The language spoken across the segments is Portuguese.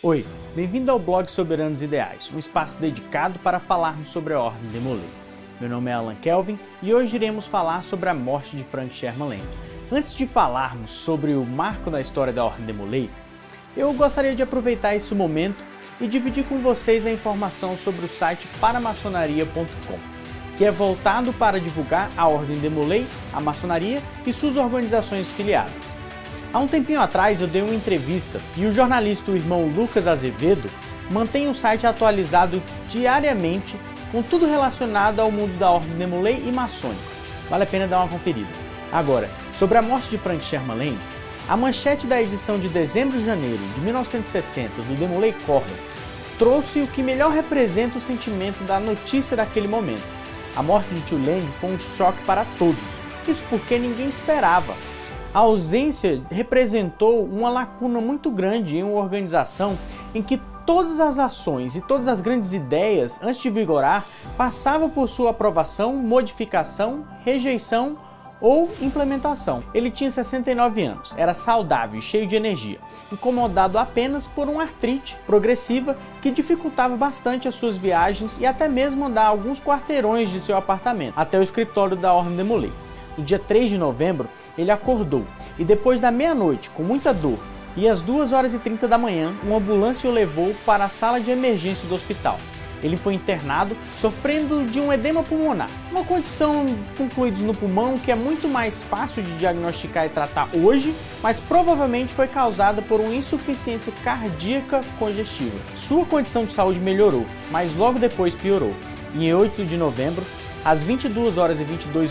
Oi, bem-vindo ao blog Soberanos Ideais, um espaço dedicado para falarmos sobre a Ordem Demolay. Meu nome é Alan Kelvin e hoje iremos falar sobre a morte de Frank Sherman Land. Antes de falarmos sobre o marco da história da Ordem Demolay, eu gostaria de aproveitar esse momento e dividir com vocês a informação sobre o site paramaçonaria.com, que é voltado para divulgar a Ordem Demolay, a maçonaria e suas organizações filiadas. Há um tempinho atrás eu dei uma entrevista e o jornalista, o irmão Lucas Azevedo, mantém o site atualizado diariamente com tudo relacionado ao mundo da Ordem Demolay e maçônico. Vale a pena dar uma conferida. Agora, sobre a morte de Frank Sherman Land, a manchete da edição de dezembro e janeiro de 1960 do Demolay Corner trouxe o que melhor representa o sentimento da notícia daquele momento. A morte de Tio Land foi um choque para todos, isso porque ninguém esperava. A ausência representou uma lacuna muito grande em uma organização em que todas as ações e todas as grandes ideias, antes de vigorar, passavam por sua aprovação, modificação, rejeição ou implementação. Ele tinha 69 anos, era saudável e cheio de energia, incomodado apenas por uma artrite progressiva que dificultava bastante as suas viagens e até mesmo andar alguns quarteirões de seu apartamento até o escritório da Ordem Demolay. No dia 3 de novembro, ele acordou e depois da meia-noite, com muita dor, e às 2h30 da manhã, uma ambulância o levou para a sala de emergência do hospital. Ele foi internado sofrendo de um edema pulmonar, uma condição com fluidos no pulmão que é muito mais fácil de diagnosticar e tratar hoje, mas provavelmente foi causada por uma insuficiência cardíaca congestiva. Sua condição de saúde melhorou, mas logo depois piorou. E em 8 de novembro, às 22h22,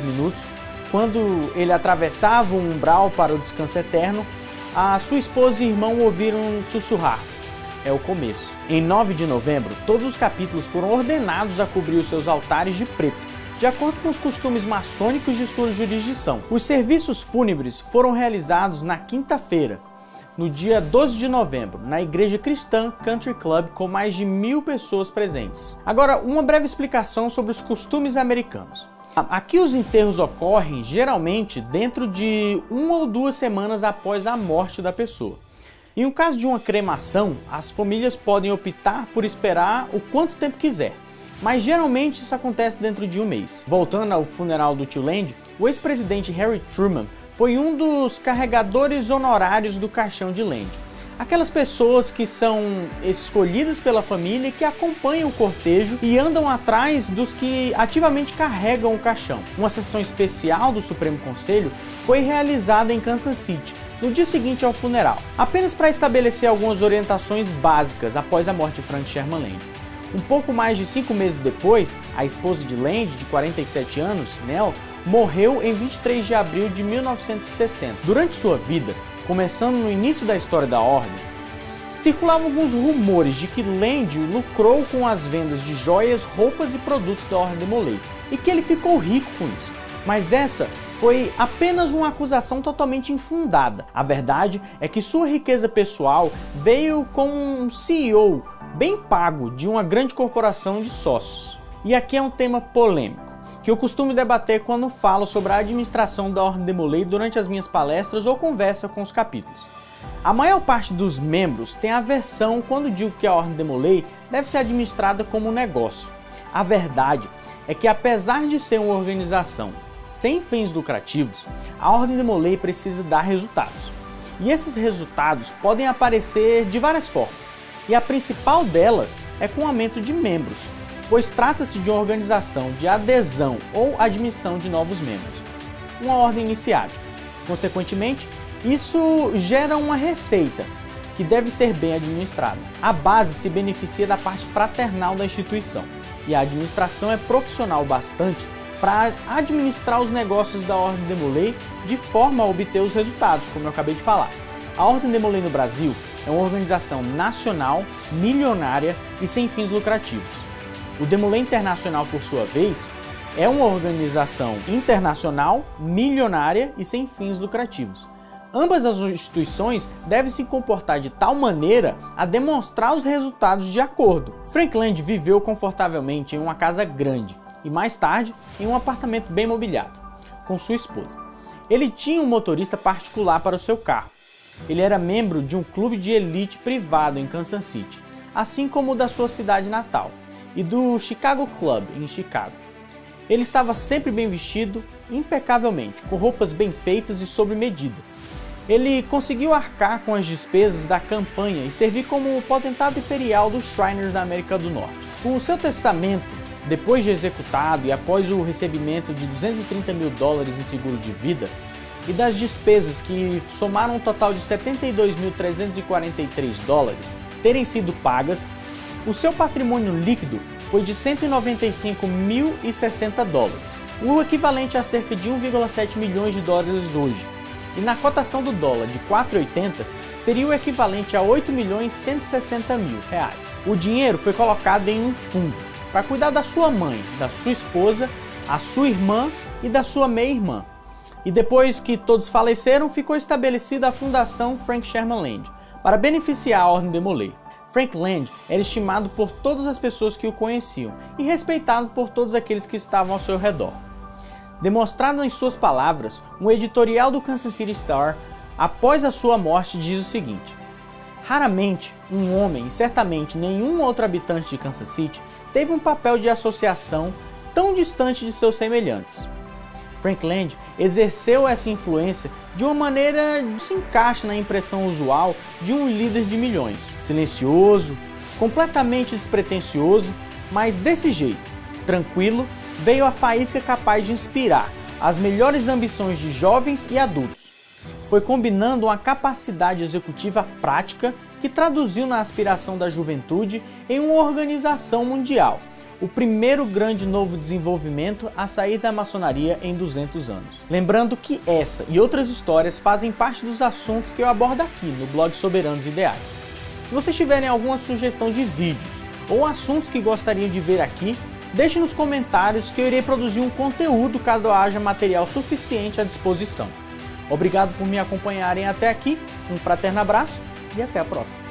quando ele atravessava o umbral para o descanso eterno, a sua esposa e irmão ouviram sussurrar: é o começo. Em 9 de novembro, todos os capítulos foram ordenados a cobrir os seus altares de preto, de acordo com os costumes maçônicos de sua jurisdição. Os serviços fúnebres foram realizados na quinta-feira, no dia 12 de novembro, na Igreja Cristã Country Club, com mais de 1000 pessoas presentes. Agora, uma breve explicação sobre os costumes americanos. Aqui os enterros ocorrem geralmente dentro de 1 ou 2 semanas após a morte da pessoa. Em um caso de uma cremação, as famílias podem optar por esperar o quanto tempo quiser, mas geralmente isso acontece dentro de um mês. Voltando ao funeral do Tio Land, o ex-presidente Harry Truman foi um dos carregadores honorários do caixão de Land. Aquelas pessoas que são escolhidas pela família e que acompanham o cortejo e andam atrás dos que ativamente carregam o caixão. Uma sessão especial do Supremo Conselho foi realizada em Kansas City, no dia seguinte ao funeral, apenas para estabelecer algumas orientações básicas após a morte de Frank Sherman Land. Um pouco mais de 5 meses depois, a esposa de Land, de 47 anos, Nell, morreu em 23 de abril de 1960. Durante sua vida, começando no início da história da Ordem, circulavam alguns rumores de que Land lucrou com as vendas de joias, roupas e produtos da Ordem Demolay e que ele ficou rico com isso. Mas essa foi apenas uma acusação totalmente infundada. A verdade é que sua riqueza pessoal veio com um CEO bem pago de uma grande corporação de sócios. E aqui é um tema polêmico, que eu costumo debater quando falo sobre a administração da Ordem Demolay durante as minhas palestras ou conversa com os capítulos. A maior parte dos membros tem aversão quando digo que a Ordem Demolay deve ser administrada como um negócio. A verdade é que, apesar de ser uma organização sem fins lucrativos, a Ordem Demolay precisa dar resultados. E esses resultados podem aparecer de várias formas, e a principal delas é com o aumento de membros, pois trata-se de uma organização de adesão ou admissão de novos membros, uma ordem iniciática. Consequentemente, isso gera uma receita que deve ser bem administrada. A base se beneficia da parte fraternal da instituição, e a administração é profissional bastante para administrar os negócios da Ordem Demolay de forma a obter os resultados, como eu acabei de falar. A Ordem Demolay no Brasil é uma organização nacional, milionária e sem fins lucrativos. O Demolay Internacional, por sua vez, é uma organização internacional, milionária e sem fins lucrativos. Ambas as instituições devem se comportar de tal maneira a demonstrar os resultados de acordo. Frank Land viveu confortavelmente em uma casa grande e mais tarde em um apartamento bem mobiliado, com sua esposa. Ele tinha um motorista particular para o seu carro. Ele era membro de um clube de elite privado em Kansas City, assim como o da sua cidade natal, e do Chicago Club, em Chicago. Ele estava sempre bem vestido, impecavelmente, com roupas bem feitas e sob medida. Ele conseguiu arcar com as despesas da campanha e servir como o potentado imperial dos Shriners da América do Norte. Com o seu testamento, depois de executado e após o recebimento de $230 mil em seguro de vida, e das despesas que somaram um total de $72.343 terem sido pagas, o seu patrimônio líquido foi de $195.060, o equivalente a cerca de 1,7 milhões de dólares hoje, e na cotação do dólar de 4,80 seria o equivalente a R$8.160.000. O dinheiro foi colocado em um fundo para cuidar da sua mãe, da sua esposa, a sua irmã e da sua meia-irmã. E depois que todos faleceram, ficou estabelecida a Fundação Frank Sherman Land para beneficiar a Ordem de Molay. Frank Land era estimado por todas as pessoas que o conheciam e respeitado por todos aqueles que estavam ao seu redor. Demonstrado em suas palavras, um editorial do Kansas City Star, após a sua morte, diz o seguinte: raramente um homem, e certamente nenhum outro habitante de Kansas City, teve um papel de associação tão distante de seus semelhantes. Frank Land exerceu essa influência de uma maneira que se encaixa na impressão usual de um líder de milhões. Silencioso, completamente despretensioso, mas desse jeito, tranquilo, veio a faísca capaz de inspirar as melhores ambições de jovens e adultos. Foi combinando uma capacidade executiva prática que traduziu na aspiração da juventude em uma organização mundial, o primeiro grande novo desenvolvimento a sair da maçonaria em 200 anos. Lembrando que essa e outras histórias fazem parte dos assuntos que eu abordo aqui no blog Soberanos Ideais. Se vocês tiverem alguma sugestão de vídeos ou assuntos que gostariam de ver aqui, deixe nos comentários que eu irei produzir um conteúdo caso haja material suficiente à disposição. Obrigado por me acompanharem até aqui, um fraterno abraço e até a próxima.